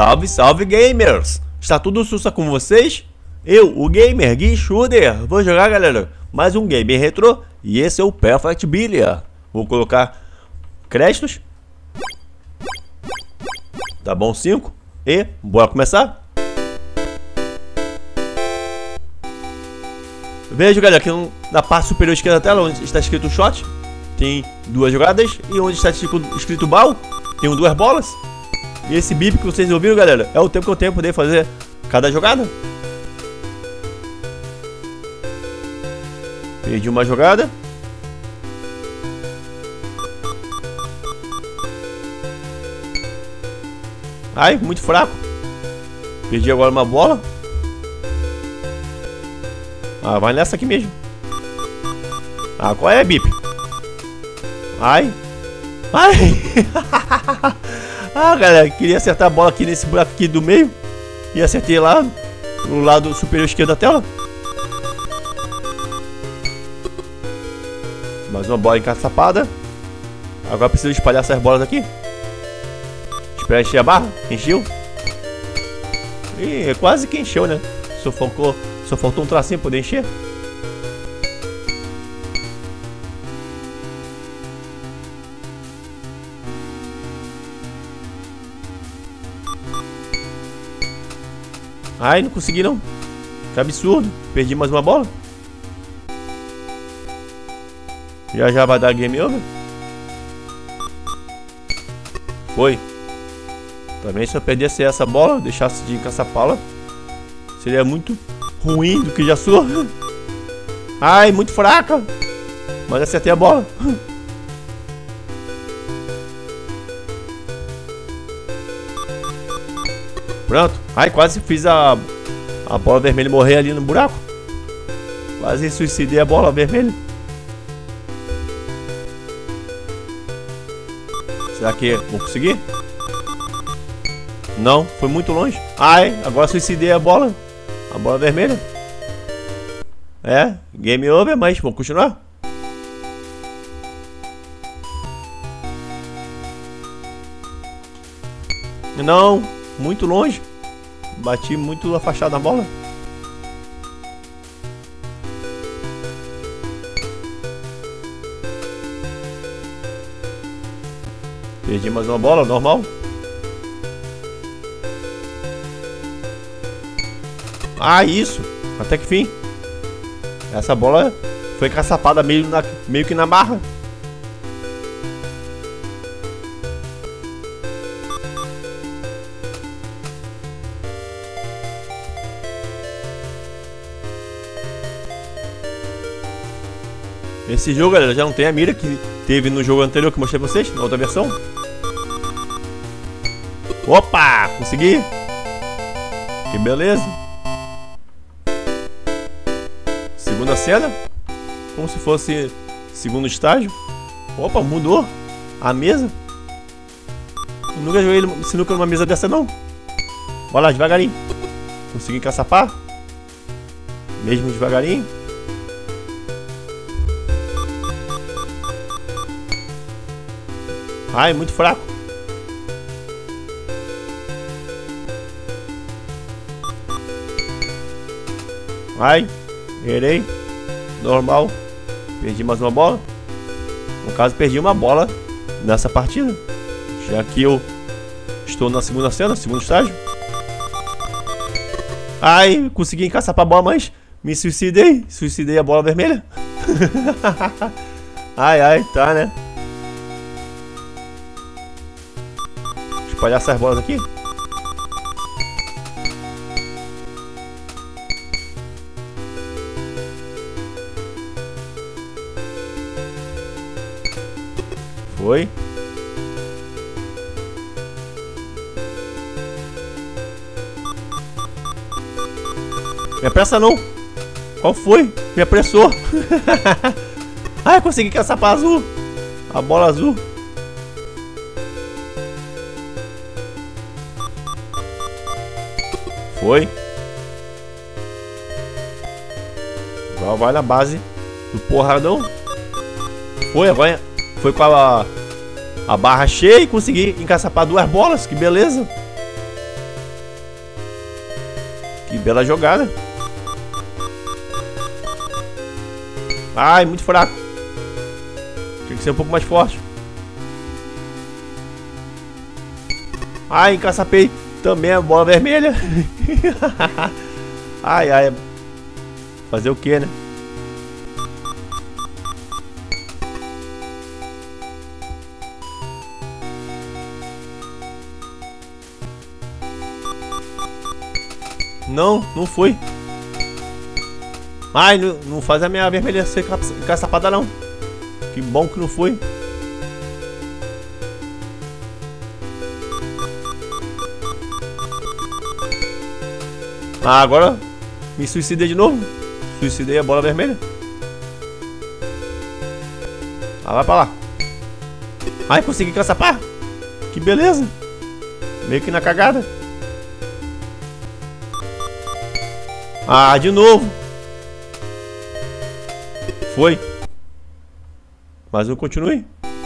Salve, salve gamers! Está tudo sussa com vocês? Eu, o gamer Gui Schuder, vou jogar, galera, mais um game retrô e esse é o Perfect Billiard. Vou colocar créditos. Tá bom, 5 e bora começar. Veja, galera, aqui na parte superior esquerda da tela, onde está escrito shot, tem duas jogadas, e onde está escrito ball, tem duas bolas. E esse bip que vocês ouviram, galera, é o tempo que eu tenho para poder fazer cada jogada. Perdi uma jogada. Ai, muito fraco. Perdi agora uma bola. Ah, vai nessa aqui mesmo. Ah, qual é, bip? Ai. Ai. Ah, galera, queria acertar a bola aqui nesse buraco aqui do meio. E acertei lá no lado superior esquerdo da tela. Mais uma bola encaçapada. Agora preciso espalhar essas bolas aqui. Espera encher a barra. Encheu. E quase que encheu, né? Só faltou um tracinho para poder encher. Ai, não consegui não. Que absurdo. Perdi mais uma bola. Já vai dar game over. Foi. Também se eu perdesse essa bola, deixasse de caçapala, seria muito ruim do que já sou. Ai, muito fraca. Mas acertei a bola. Pronto. Ai, quase fiz a bola vermelha morrer ali no buraco. Quase suicidei a bola vermelha. Será que vou conseguir? Não, foi muito longe. Ai, agora suicidei a bola. A bola vermelha. É, game over, mas vamos continuar. Não, muito longe. Bati muito afastado na bola. Perdi mais uma bola, normal. Ah, isso. Até que fim. Essa bola foi caçapada meio que na barra. Esse jogo, galera, já não tem a mira que teve no jogo anterior que eu mostrei pra vocês, na outra versão. Opa! Consegui! Que beleza! Segunda cena, como se fosse segundo estágio. Opa, mudou a mesa. Eu nunca joguei sinuca numa mesa dessa não. Bora lá, devagarinho. Consegui caçapar. Mesmo devagarinho. Ai, muito fraco. Ai, errei. Normal. Perdi mais uma bola. No caso, perdi uma bola nessa partida. Já que eu estou na segunda cena, segundo estágio. Ai, consegui encaçapar a bola, mas me suicidei. Suicidei a bola vermelha. Ai, ai, tá, né? Espalhar essas bolas aqui. Foi. Me apressa não. Qual foi? Me apressou. Ai, consegui caçapar azul. A bola azul. Foi. Agora vai na base do porradão. Foi, agora foi com a barra cheia e consegui encaçapar duas bolas. Que beleza. Que bela jogada. Ai, muito fraco. Tinha que ser um pouco mais forte. Ai, encaçapei também a bola vermelha. Ai, ai. Fazer o que, né? Não, não foi. Ai, não faz a minha vermelha ser encaçapada não. Que bom que não foi. Ah, agora me suicidei de novo. Suicidei a bola vermelha. Ah, vai pra lá. Ai, consegui encaçapar. Que beleza. Meio que na cagada. Ah, de novo. Foi. Mas não continue.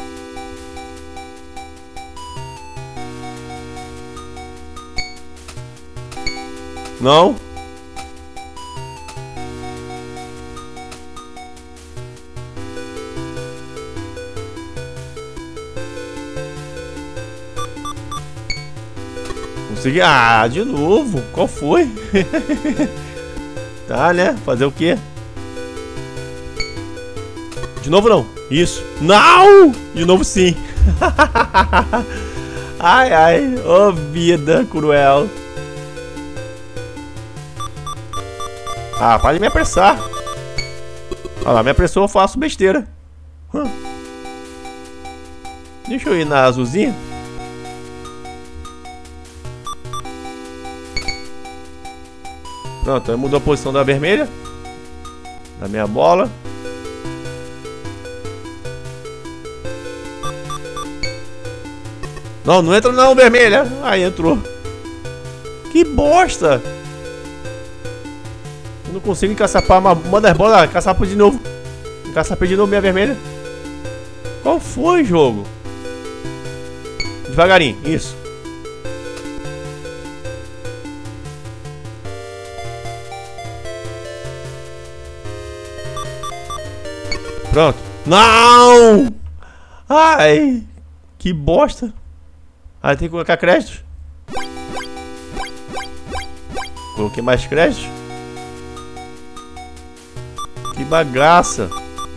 Não. Consegui. Ah, de novo. Qual foi? Tá, né? Fazer o quê? De novo não. Isso. Não! De novo sim. Ai, ai. Ô, vida cruel. Ah, para de me apressar. Olha lá, me apressou, eu faço besteira. Deixa eu ir na azulzinha. Pronto, mudou a posição da vermelha. Da minha bola. Não, não entra não, vermelha. Aí entrou. Que bosta. Eu não consigo encaçapar uma das bolas. Ah, encaçapa de novo. Encaçapei de novo minha vermelha. Qual foi, jogo? Devagarinho, isso. Pronto. Não! Ai, que bosta. Aí tem que colocar créditos. Coloquei mais créditos. Que bagaça.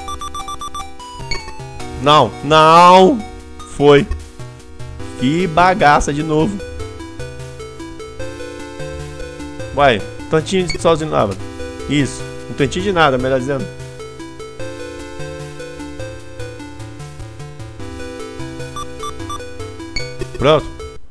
Não, não. Foi. Que bagaça de novo. Vai, tantinho sozinho lá. Isso, um tantinho de nada, melhor dizendo. Pronto.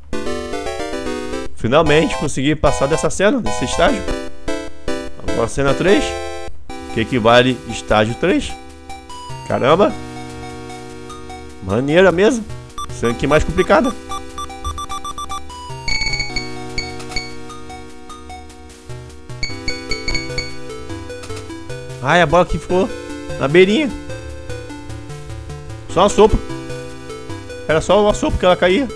Finalmente consegui passar dessa cena, desse estágio. Agora cena 3, que equivale estágio 3. Caramba. Maneira mesmo. Cena aqui mais complicada. Ai, a bola aqui ficou na beirinha. Só uma sopa. Era só uma sopa que ela caía.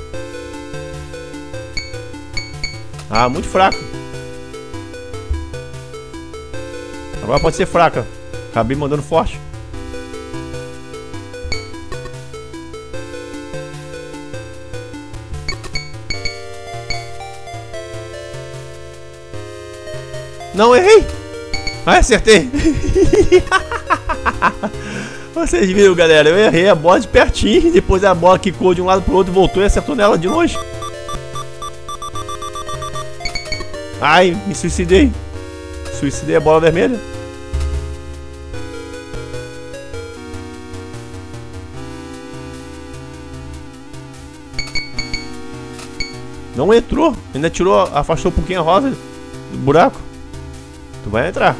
Ah, muito fraco. Agora pode ser fraca. Acabei mandando forte. Não, errei. Ah, acertei. Vocês viram, galera? Eu errei a bola de pertinho. Depois a bola quicou de um lado pro outro, voltou e acertou nela de longe. Ai, me suicidei. Suicidei a bola vermelha. Não entrou. Ainda tirou, afastou um pouquinho a rosa do buraco. Tu vai entrar.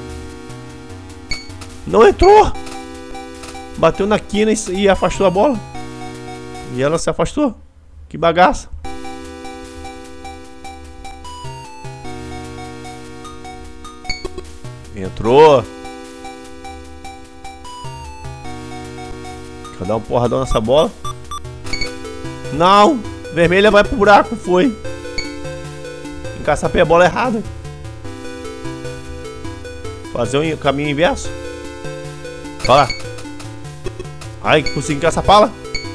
Não entrou. Bateu na quina e afastou a bola. E ela se afastou. Que bagaça. Entrou. Quer dar um porradão nessa bola? Não. Vermelha vai pro buraco. Foi. Encaçapei a bola errada. Fazer o caminho inverso. Olha lá. Ai, consegui caçapá-la.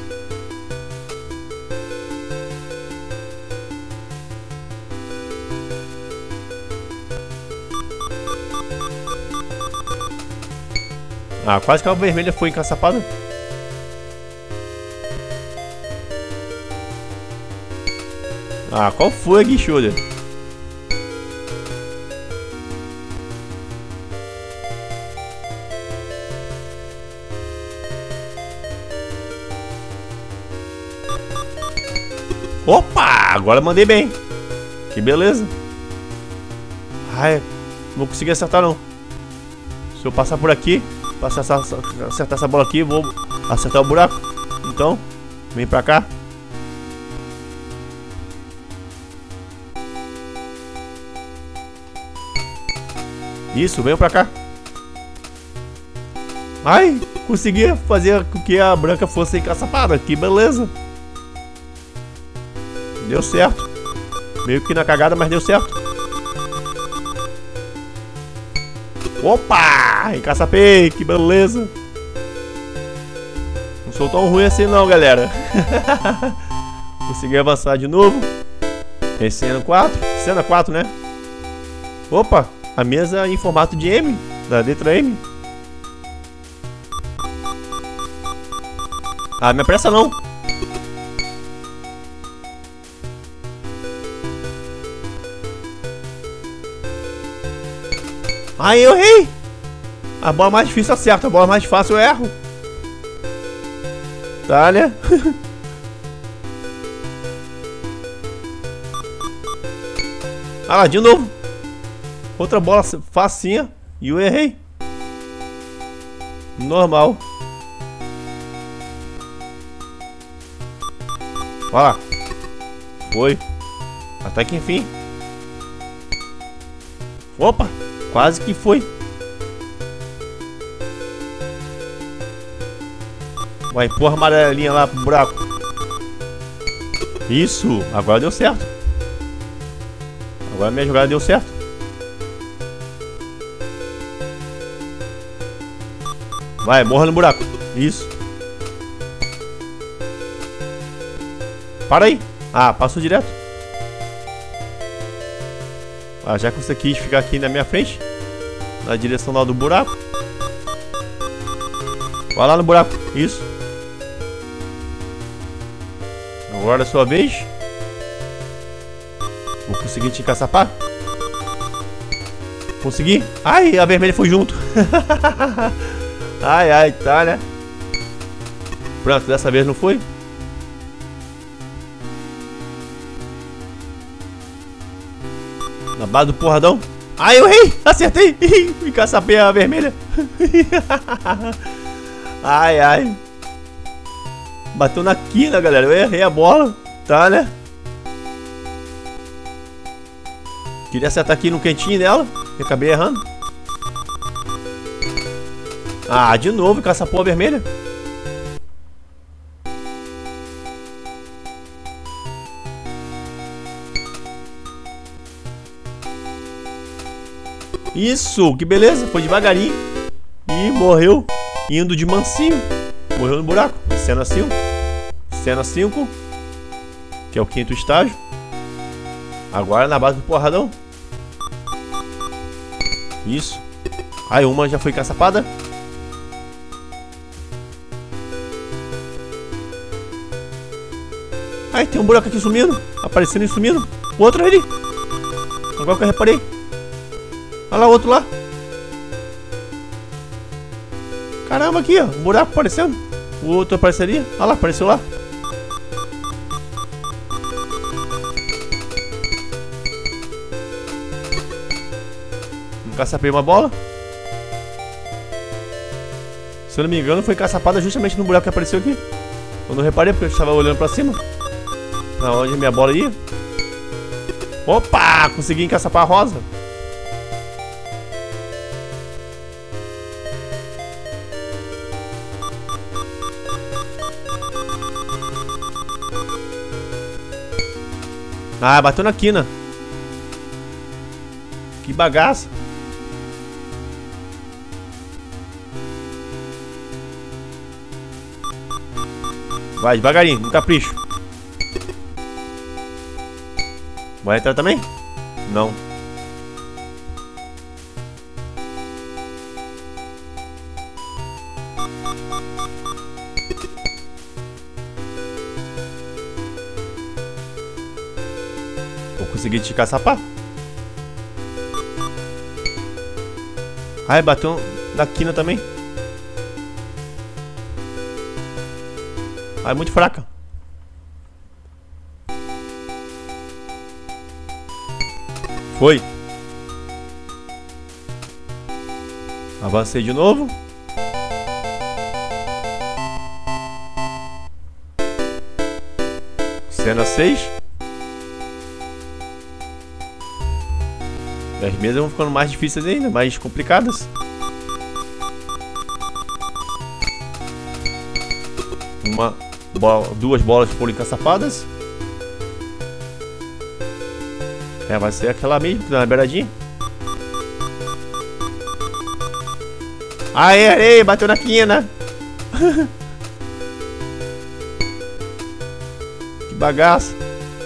Ah, quase que a vermelha foi encaçapada. Ah, qual foi, Guichulha? Opa! Agora mandei bem. Que beleza. Ai, não vou conseguir acertar não. Se eu passar por aqui, acertar essa bola aqui, vou acertar o buraco. Então, vem pra cá. Isso, venham pra cá. Ai, consegui fazer com que a branca fosse encaçapada. Que beleza. Deu certo. Meio que na cagada, mas deu certo. Opa! Encaçapei, que beleza. Não sou tão ruim assim não, galera. Consegui avançar de novo. Tem cena 4. Cena 4, né? Opa! A mesa em formato de M, da letra M. Ah, me apressa não. Ai, eu errei. A bola mais difícil acerta, a bola mais fácil eu erro. Tá, né? Ah lá, de novo. Outra bola facinha e eu errei. Normal. Olha lá. Foi. Até que enfim. Opa. Quase que foi. Vai, empurra a amarelinha lá pro buraco. Isso. Agora deu certo. Agora minha jogada deu certo. Vai, morra no buraco. Isso. Para aí. Ah, passou direto. Ah, já que você quis ficar aqui na minha frente, na direção lá do buraco, vai lá no buraco. Isso. Agora é a sua vez. Vou conseguir te encaçapar. Consegui. Ai, a vermelha foi junto. Ai, ai, tá, né? Pronto, dessa vez não foi. Na base do porradão. Ai, eu errei! Acertei! Me caçapei a vermelha. Ai, ai. Bateu na quina, galera. Eu errei a bola. Tá, né? Queria acertar aqui no cantinho dela. E acabei errando. Ah, de novo, caçapou a vermelha. Isso, que beleza. Foi devagarinho. E morreu indo de mansinho. Morreu no buraco. Cena 5. Cena 5. Que é o 5º estágio. Agora na base do porradão. Isso. Aí uma já foi caçapada. Ai, tem um buraco aqui sumindo. Aparecendo e sumindo. O outro ali. Agora que eu reparei. Olha lá o outro lá. Caramba, aqui, ó. Um buraco aparecendo. O outro apareceria. Olha lá, apareceu lá. Não caçapei uma bola. Se eu não me engano, foi caçapada justamente no buraco que apareceu aqui. Eu não reparei porque eu estava olhando pra cima. Na onde minha bola ia. Opa! Consegui encaçapar a rosa. Ah, bateu na quina. Que bagaça. Vai, devagarinho, não capricho. Vai entrar também? Não. Vou conseguir esticar sapato. Ai, bateu na quina também. Ai, muito fraca. Foi. Avancei de novo. Cena 6. As mesas vão ficando mais difíceis ainda, mais complicadas. Duas bolas foram encaçapadas. É, vai ser aquela mesmo, na beiradinha. Aê, aê, bateu na quina. Que bagaça.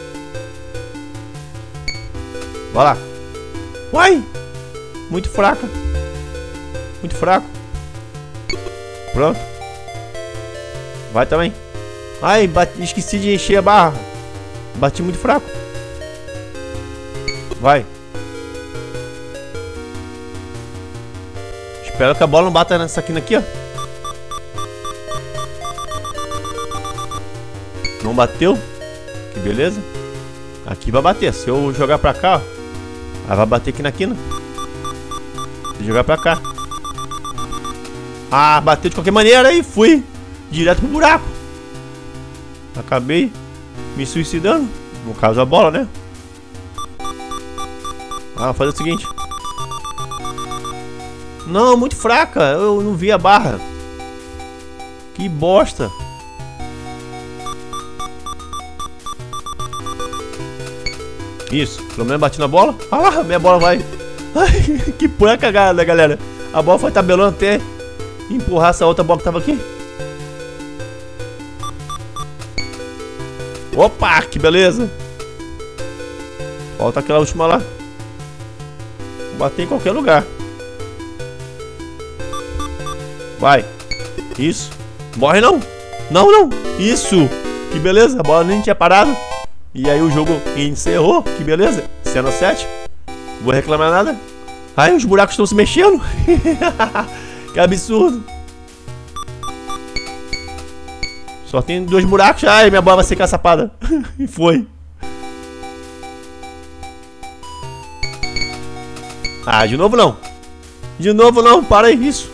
Vai lá. Uai! Muito fraca. Muito fraco. Pronto. Vai também. Ai, esqueci de encher a barra. Bati muito fraco. Vai. Espero que a bola não bata nessa quina aqui, ó. Não bateu. Que beleza. Aqui vai bater. Se eu jogar pra cá, ó, aí vai bater aqui na quina. Vou jogar pra cá. Ah, bateu de qualquer maneira e fui direto pro buraco. Acabei me suicidando. No caso a bola, né? Ah, vou fazer o seguinte. Não, muito fraca. Eu não vi a barra. Que bosta. Isso, pelo menos bati na bola. Ah, minha bola vai. Ai, que pura cagada, galera. A bola foi tabelando até empurrar essa outra bola que tava aqui. Opa, que beleza. Falta aquela última lá. Vou bater em qualquer lugar. Vai. Isso. Morre não. Não, não. Isso. Que beleza. A bola nem tinha parado. E aí o jogo encerrou. Que beleza. Cena 7. Vou reclamar nada. Ai, os buracos estão se mexendo. Que absurdo. Só tem 2 buracos. Ai, minha bola vai ser caçapada. E foi. Ah, de novo não. De novo não. Para aí. Isso.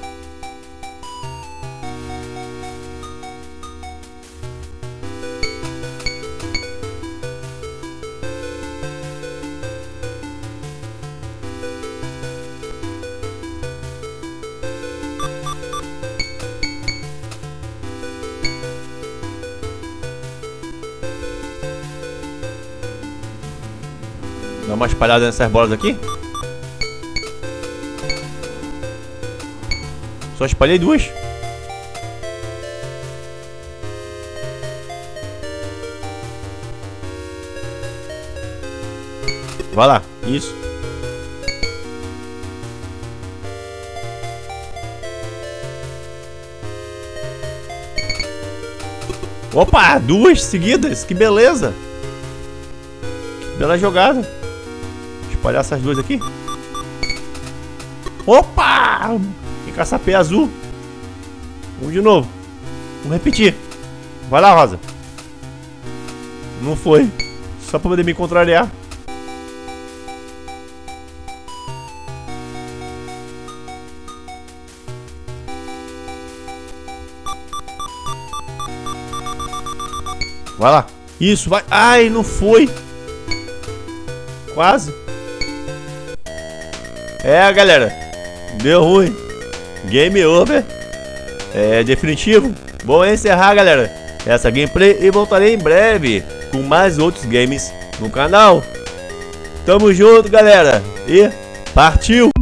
Dá uma espalhada nessas bolas aqui. Só espalhei 2. Vai lá, isso. Opa, 2 seguidas, que beleza. Que bela jogada. Espalhar essas 2 aqui. Opa! Encaçapé azul. Vamos de novo. Vamos repetir. Vai lá, Rosa. Não foi. Só pra poder me contrariar. Vai lá. Isso, vai. Ai, não foi. Quase. É, galera. Deu ruim. Game over. É definitivo. Vou encerrar, galera, essa gameplay e voltarei em breve com mais outros games no canal. Tamo junto, galera. E partiu!